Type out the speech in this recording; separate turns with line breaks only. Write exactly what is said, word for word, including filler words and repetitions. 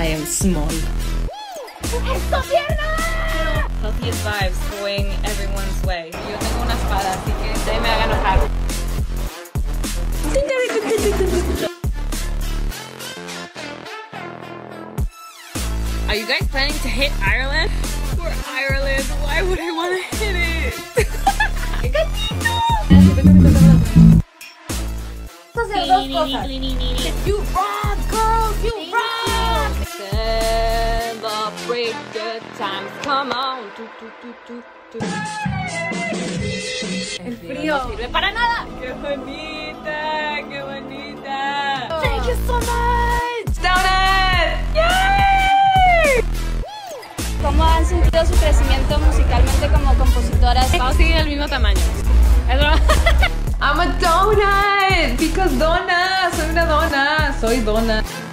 am small.
¡Esto, pierna!
Healthiest vibes going everyone's way. Yo tengo una espada, así que nadie me haga enojar. Are you guys planning to hit Ireland? Poor Ireland, why would I want to hit it? ¡Qué gatito!
Hacer dos cosas.
You rock, girl, you rock! Celebrate good times, come on. Tu, tu, tu, tu, tu.
El frío
no sirve para nada. ¡Qué bonita! ¡Qué bonita!
Thank you so much.
¡Donut! ¡Yay!
¿Cómo han sentido su crecimiento musicalmente como compositoras?
Vamos a seguir el mismo tamaño. Es broma. I'm a donut, because dona, soy una dona, soy dona.